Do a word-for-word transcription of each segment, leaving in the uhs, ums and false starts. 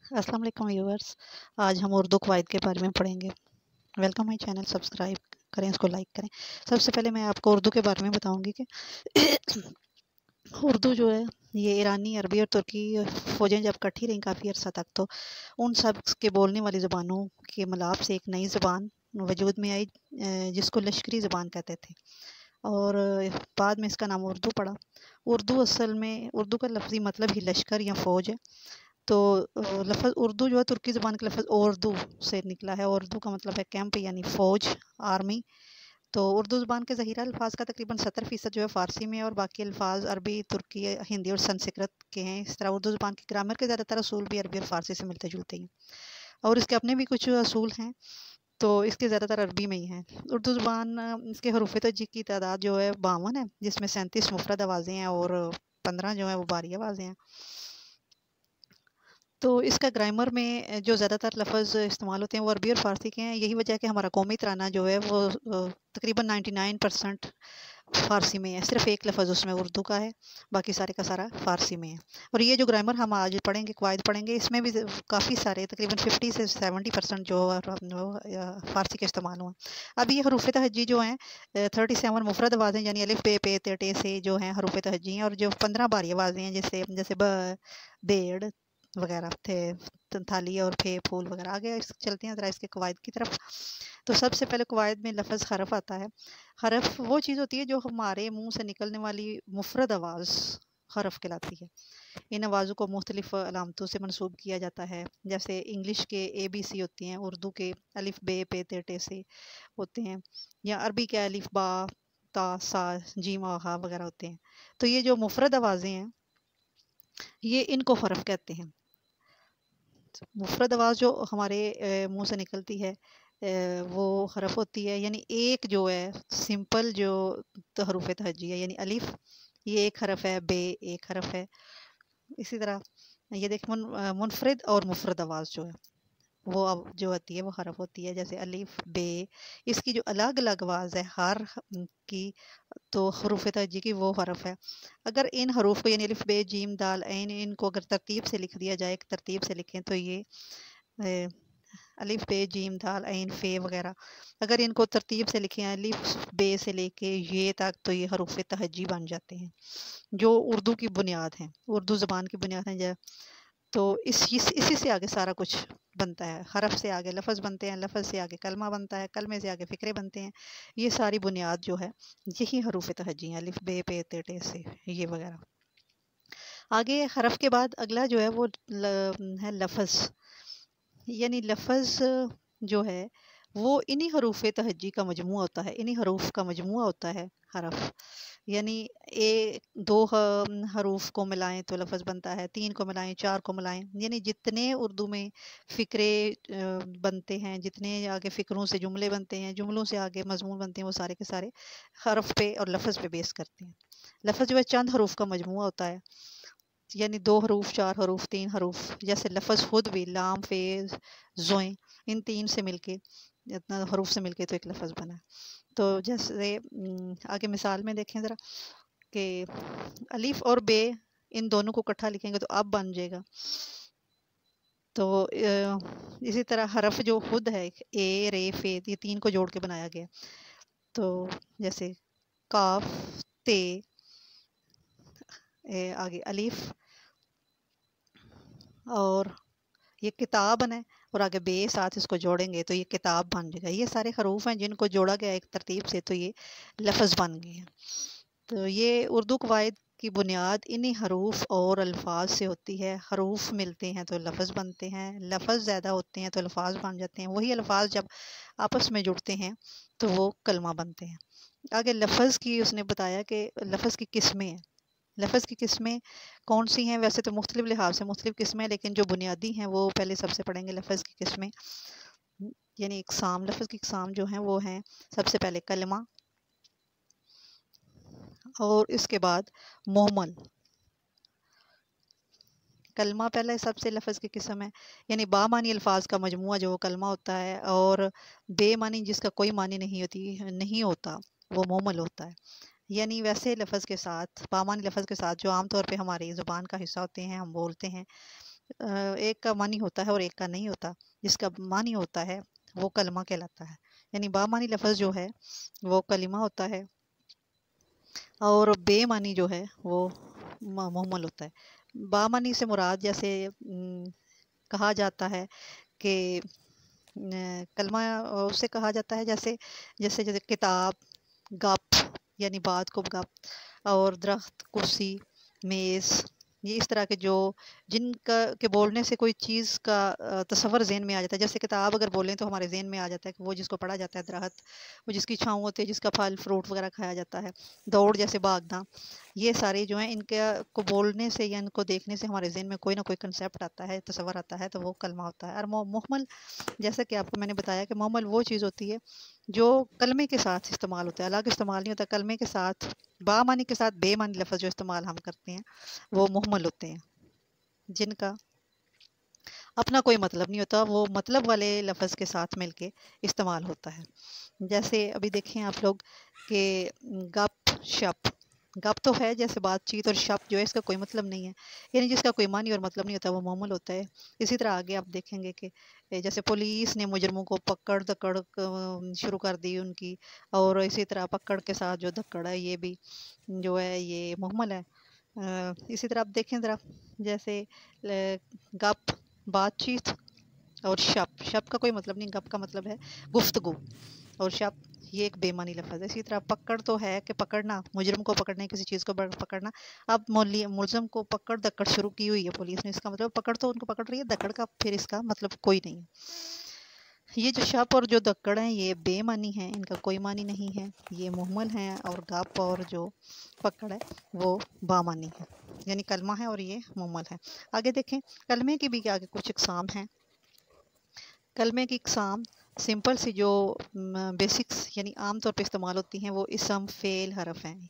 अस्सलाम वालेकुम व्यूअर्स। आज हम उर्दू कवायद के बारे में पढ़ेंगे। वेलकम माई चैनल, सब्सक्राइब करें, इसको लाइक करें। सबसे पहले मैं आपको उर्दू के बारे में बताऊंगी कि उर्दू जो है ये ईरानी, अरबी और तुर्की फ़ौजें जब इकट्ठी रहीं काफ़ी अर्सा तक, तो उन सब के बोलने वाली ज़बानों के मिलाप से एक नई ज़बान वजूद में आई, जिसको लश्करी ज़बान कहते थे, और बाद में इसका नाम उर्दू पड़ा। उर्दू असल में उर्दू का लफ्ज़ी मतलब ही लश्कर या फ़ौज है। तो लफ्ज़ उर्दू जो है तुर्की ज़बान का लफ्ज़ उर्दू से निकला है। उर्दू का मतलब है कैंप यानी फ़ौज, आर्मी। तो उर्दू ज़बान के ज़हीरा अल्फाज का तकरीबन सत्तर फ़ीसद जो है फ़ारसी में है, और बाकी अल्फाज अरबी, तुर्की, हिंदी और संस्कृत के हैं। इस तरह उर्दू ज़बान की ग्रामर के ज़्यादातर असूल भी अरबी और फ़ारसी से मिलते जुलते हैं, और इसके अपने भी कुछ असूल हैं, तो इसके ज़्यादातर अरबी में ही हैं। उर्दू ज़बान, इसके हरूफ तहज्जी की तादाद जो है बावन है, जिसमें सैंतीस मुफरद आवाज़ें हैं और पंद्रह जो है वो बारी आवाज़ें हैं। तो इसका ग्रामर में जो ज़्यादातर लफ्ज़ इस्तेमाल होते हैं वो अरबी और फ़ारसी के हैं। यही वजह है कि हमारा कौमी तराना जो है वो तकरीबन निन्यानवे परसेंट फ़ारसी में है। सिर्फ एक लफ्ज़ उसमें उर्दू का है, बाकी सारे का सारा फ़ारसी में है। और ये जो ग्रामर हम आज पढ़ेंगे, कवायद पढ़ेंगे, इसमें भी काफ़ी सारे तकरीबन पचास से सत्तर परसेंट जो फ़ारसी के इस्तेमाल हुआ। अब ये हरूफ तहज्जी जो हैं सैंतीस मुफरद आवाज़ें यानी अलिफ, बे, पे, ते, टे से जो हैं हरूफ तहज्जी हैं, और जो पंद्रह बारी आवाज़ें हैं जैसे जैसे ब, बेड़ वगैरह थे, थाली और फे, फूल वगैरह। आगे चलते हैं ज़रा इसके कवायद की तरफ। तो सबसे पहले कवायद में लफ्ज़ हरफ आता है। हरफ वो चीज़ होती है जो हमारे मुंह से निकलने वाली मुफरद आवाज़ हरफ कहलाती है। इन आवाज़ों को मुख्तलिफ अलामतों से मंसूब किया जाता है, जैसे इंग्लिश के ए बी सी होती हैं, उर्दू के अलिफ, बे, पे, ते, टे से होते हैं, या अरबी के अलिफ, बा, ता, सा, जीम, हा वगैरह होते हैं। तो ये जो मुफरद आवाज़ें हैं ये इनको हरफ कहते हैं। मुफरद आवाज़ जो हमारे मुंह से निकलती है वो हरफ होती है, यानी एक जो है सिंपल जो हरूफ तहज्जी है, यानी अलिफ ये एक हरफ है, बे एक हरफ है। इसी तरह ये देख मुन, मुनफरिद और मुफरद आवाज़ जो है वो अब जो होती है वो हरफ होती है, जैसे अलिफ, बे, इसकी जो अलग अलग आवाज़ है हर की, तो हरूफ तहज्जी की वो हरफ है। अगर इन हरूफ को यानी अलिफ, बे, जीम, दाल, ऐन, इनको अगर तरतीब से लिख दिया जाए, एक तरतीब से लिखें, तो ये अलिफ, बे, जीम, दाल, ऐन, फे वगैरह, अगर इनको तरतीब से लिखें अलिफ, बे से लेके ये तक, तो ये हरूफ तहज्जी बन जाते हैं, जो उर्दू की बुनियाद हैं, उर्दू ज़बान की बुनियाद हैं। तो इस इसी से आगे सारा कुछ बनता है। हरफ से आगे लफ्ज़ बनते हैं, लफ्ज़ से आगे कलमा बनता है, कलमे से आगे फ़िक्रे बनते हैं। ये सारी बुनियाद जो है यही हरूफ तहज्जी हैं, अलिफ, बे, पे, ते, टे से ये वगैरह। आगे हरफ के बाद अगला जो है वो ल, है लफ्ज़, यानी लफ्ज़ जो है वो इन्हीं हरूफ तहज्जी का मजमूआ होता है, इन्हीं हरूफ का मजमूआ होता है हरफ। यानी ए दो हरूफ को मिलाएं तो लफ्ज़ बनता है, तीन को मिलाएं, चार को मिलाएं, यानी जितने उर्दू में फ़िक्रे बनते हैं, जितने आगे फ़िक्रों से जुमले बनते हैं, जुमलों से आगे मजमून बनते हैं, वो सारे के सारे हरफ पे और लफ्ज़ पे बेस करते हैं। लफ्ज़ जो है चंद हरूफ का मजमूआ होता है, यानी दो हरूफ, चार हरूफ, तीन हरूफ, जैसे लफ्ज़ खुद भी लाम, फे, ज़ोएं, इन तीन से मिलके, इतना हरूफ से मिलके तो एक लफ्ज़ बना। तो जैसे आगे मिसाल में देखें ज़रा कि अलिफ और बे इन दोनों को इकट्ठा लिखेंगे तो अब बन जाएगा। तो इसी तरह हरफ जो खुद है ए, रे, फे, ये तीन को जोड़ के बनाया गया। तो जैसे काफ, ते, ए, आगे अलिफ, और ये किताब बना है, और आगे बे साथ इसको जोड़ेंगे तो ये किताब बन जाएगा। ये सारे हरूफ हैं जिनको जोड़ा गया एक तरतीब से, तो ये लफ्ज़ बन गए हैं। तो ये उर्दू कवायद की बुनियाद इन्हीं हरूफ और अल्फाज से होती है। हरूफ मिलते हैं तो लफ्ज़ बनते हैं, लफ्ज़ ज़्यादा होते हैं तो अल्फाज बन जाते हैं, वही अल्फाज जब आपस में जुड़ते हैं तो वो कलमा बनते हैं। आगे लफ्ज़ की उसने बताया कि लफ्ज़ की किस्में हैं। लफ्ज़ की किस्में कौन सी हैं? वैसे तो मुख्तलिफ लिहाज से मुख्तलिफ किस्में, लेकिन जो बुनियादी हैं वो पहले सबसे पढ़ेंगे लफ्ज़ की किस्में, यानी इक़साम। लफ्ज़ की इक़साम जो हैं वो हैं सबसे पहले कलमा, और इसके बाद मोहमल। कलमा पहले सबसे लफ्ज़ की किस्म है, यानी बामानी अल्फाज का मजमूआ जो कलमा होता है, और बेमानी जिसका कोई मानी नहीं होती नहीं होता वो मोहमल होता है। यानी वैसे लफ्ज़ के साथ, बामानी लफ्ज़ के साथ जो आम तौर पे हमारी ज़ुबान का हिस्सा होते हैं, हम बोलते हैं, ایک کا معنی ہوتا ہے اور ایک کا نہیں ہوتا. جس کا معنی ہوتا ہے وہ کلمہ کہلاتا ہے. یعنی با معنی لفظ جو ہے وہ کلمہ ہوتا ہے اور بے معنی جو ہے وہ محمل ہوتا ہے. با معنی سے مراد جیسے کہا جاتا ہے کہ کلمہ اسے کہا جاتا ہے جیسے جیسے جیسے کتاب، گپ یعنی بات کو گپ، اور درخت، کرسی، میز، یہ اس طرح کے جو جن کا کے بولنے سے کوئی چیز کا تصور ذہن میں آ جاتا ہے. جیسے کتاب اگر بولیں تو ہمارے ذہن میں آ جاتا ہے کہ وہ جس کو پڑھا جاتا ہے درخت، وہ جس کی چھاؤں ہوتی ہے، جس کا پھل فروٹ وغیرہ کھایا جاتا ہے. دوڑ جیسے بھاگنا، یہ سارے جو ہیں ان کے کو بولنے سے یا ان کو دیکھنے سے ہمارے ذہن میں کوئی نہ کوئی کنسیپٹ آتا ہے، تصور آتا ہے، تو وہ کلمہ ہوتا ہے. اور محمل جیسا کہ آپ کو میں نے بتایا کہ محمل وہ چیز ہوتی ہے جو کلمے کے ساتھ استعمال ہوتا ہے، الگ استعمال نہیں ہوتا. کلمے کے ساتھ با معنی کے ساتھ بے معنی لفظ جو استعمال ہم کرتے ہیں وہ محمل ہوتے ہیں، جن کا اپنا کوئی مطلب نہیں ہوتا، وہ مطلب والے لفظ کے ساتھ مل کے استعمال ہوتا ہے. جیسے ابھی دیکھیں آپ لوگ کہ گپ شپ، گپ تو ہے جیسے بات چیت، اور شپ جو ہے اس کا کوئی مطلب نہیں ہے، یعنی جس کا کوئی معنی اور مطلب نہیں ہوتا وہ محمل ہوتا ہے. اسی طرح آگے آپ دیکھیں گے کہ جیسے پولیس نے مجرموں کو پکڑ دکڑ شروع کر دی ان کی، اور اسی طرح پکڑ کے ساتھ جو دکڑ ہے یہ بھی جو ہے یہ محمل ہے. اسی طرح آپ دیکھیں ذرا جیسے گپ بات چیت، اور شپ شپ کا کوئی مطلب نہیں، گپ کا مطلب ہے گفتگو، اور شپ یہ ایک بے معنی لفظ ہے. اسی طرح پکڑ تو ہے کہ پکڑنا، مجرم کو پکڑنا، کسی چیز کو پکڑنا. اب ملزم کو پکڑ دکڑ شروع کی ہوئی ہے پولیس نے، اس کا مطلب پکڑ تو ان کو پکڑ رہی ہے، دکڑ کا پھر اس کا مطلب کوئی نہیں ہے. یہ جو شپ اور جو دکڑ ہیں یہ بے معنی ہیں، ان کا کوئی معنی نہیں ہے، یہ محمل ہیں. اور گپ اور جو پکڑ ہے وہ با معنی ہے، یعنی کلمہ ہے اور یہ محمل ہے. آگے دیکھیں کلمے کی بھی آگے کچھ اقسام ہیں. کلمے کی اقسام سمپل سی جو بیسکس یعنی عام طور پہ استعمال ہوتی ہیں وہ اسم، فعل، حرف ہیں.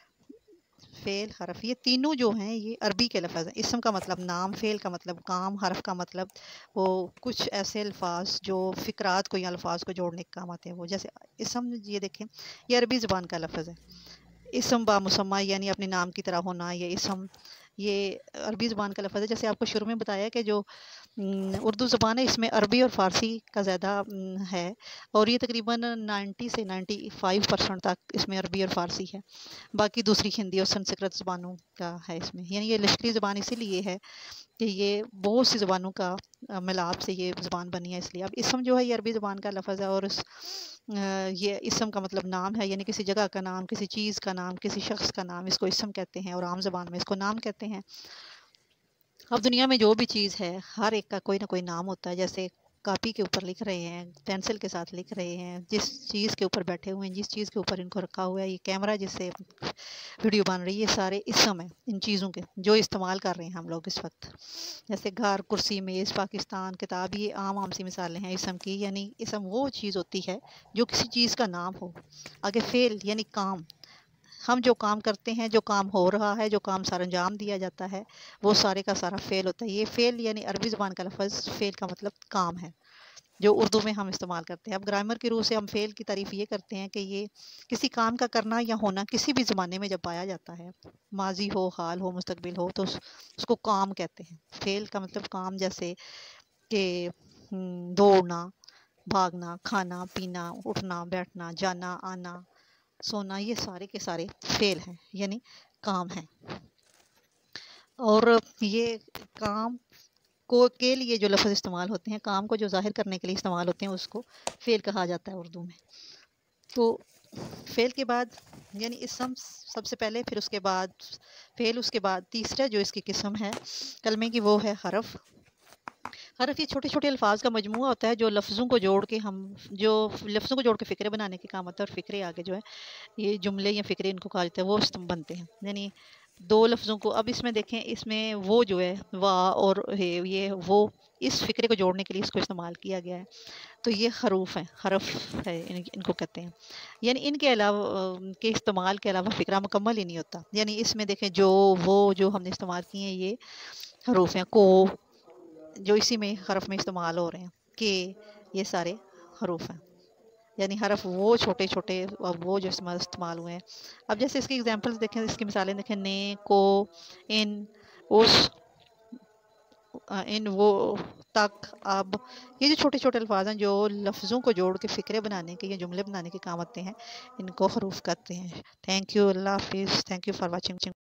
فعل، حرف یہ تینوں جو ہیں یہ عربی کے لفظ ہیں. اسم کا مطلب نام، فعل کا مطلب کام، حرف کا مطلب وہ کچھ ایسے الفاظ جو فقرات کو یا الفاظ کو جوڑنے کے کام آتے ہیں وہ. جیسے اسم یہ دیکھیں یہ عربی زبان کا لفظ ہے. اسم با مسمى یعنی اپنے نام کی طرح ہونا، یہ اسم یہ عربی زبان کا لفظ ہے. جیسے آپ کو شروع میں بتایا کہ جو اردو زبان ہے اس میں عربی اور فارسی کا زیادہ ہے، اور یہ تقریباً نائنٹی سے نائنٹی فائیو پرسنٹ تک اس میں عربی اور فارسی ہے. باقی دوسری ہندی اور سنسکرت زبانوں کا ہے اس میں. یعنی یہ لشکری زبان اسی لیے ہے کہ یہ بہت سی زبانوں کا ملاپ سے یہ زبان بنی ہے اس لیے. اب اسم جو ہے یہ عربی زبان کا لفظ ہے، اور اس یہ اسم کا مطلب نام ہے، یعنی کسی جگہ کا نام، کسی چیز کا نام، کسی شخص کا نام، اس کو اسم کہتے ہیں، اور عام زبان میں اس کو نام کہتے ہیں. اب دنیا میں جو بھی چیز ہے ہر ایک کا کوئی نہ کوئی نام ہوتا ہے. جیسے کاپی کے اوپر لکھ رہے ہیں، پینسل کے ساتھ لکھ رہے ہیں، جس چیز کے اوپر بیٹھے ہوئے ہیں، جس چیز کے اوپر ان کو رکھا ہوا ہے، یہ کیمرہ جس سے ویڈیو بن رہی ہے، یہ سارے اسم ہیں ان چیزوں کے جو استعمال کر رہے ہیں ہم لوگ اس وقت. جیسے گھر، کرسی، میز، پاکستان، کتاب، یہ عام عام سی مثالیں ہیں اسم کی. یعنی اسم وہ چیز ہوتی ہے جو کسی چیز کا نام ہو. آگے فعل یعنی کام، ہم جو کام کرتے ہیں، جو کام ہو رہا ہے، جو کام سر انجام دیا جاتا ہے وہ سارے کا سارا فعل ہوتا ہے. یہ فعل یعنی عربی زبان کا لفظ فعل کا مطلب کام ہے جو اردو میں ہم استعمال کرتے ہیں. اب گرامر کی روح سے ہم فعل کی تعریف یہ کرتے ہیں کہ یہ کسی کام کا کرنا یا ہونا کسی بھی زمانے میں جب پایا جاتا ہے، ماضی ہو، حال ہو، مستقبل ہو، تو اس کو کام کہتے ہیں. فعل کا مطلب کام، جیسے کہ دوڑنا، بھاگنا، کھانا پینا، اٹھنا بیٹھنا، جانا آنا، سونا، یہ سارے کے سارے فعل ہیں یعنی کام ہیں. اور یہ کام کو کے لیے جو لفظ استعمال ہوتے ہیں، کام کو جو ظاہر کرنے کے لیے استعمال ہوتے ہیں، اس کو فعل کہا جاتا ہے اردو میں. تو فعل کے بعد یعنی اسم سب سے پہلے، پھر اس کے بعد فعل، اس کے بعد تیسرا جو اس کی قسم ہے کلمے کی وہ ہے حرف. حرف یہ چھوٹے چھوٹے الفاظ کا مجموعہ ہوتا ہے جو لفظوں کو جوڑ کے ہم جو لفظوں کو جوڑ کے فقرے بنانے کے کام ہوتا ہے. اور فقرے آگے جو ہے یہ جملے یا فقرے ان کو کہا جاتا ہے، وہ بنتے ہیں. یعنی دو لفظوں کو، اب اس میں دیکھیں اس میں وہ جو ہے وا اور ہے یہ وہ اس فقرے کو جوڑنے کے لیے اس کو استعمال کیا گیا ہے. تو یہ حروف ہیں، حرف ہے ان کو کہتے ہیں. یعنی ان کے علاوہ کے استعمال کے علاوہ فقرہ مکمل ہی نہیں ہوتا. یعنی اس میں دیکھیں جو وہ جو ہم نے استعمال کیے ہیں یہ حروف ہیں. کو جو اسی میں حرف میں استعمال ہو رہے ہیں، کہ یہ سارے حروف ہیں. یعنی حرف وہ چھوٹے چھوٹے وہ جو استعمال ہوئے ہیں. اب جیسے اس کی ایگزامپلس دیکھیں، اس کی مثالیں دیکھیں، نے، کو، ان، اس، ان وہ تک اب یہ جو چھوٹے چھوٹے الفاظ ہیں جو لفظوں کو جوڑ کے فکرے بنانے کے یا جملے بنانے کے کام آتے ہیں، ان کو حروف کرتے ہیں۔ تھینک یو، اللہ حافظ، تھینک یو فار واچنگ۔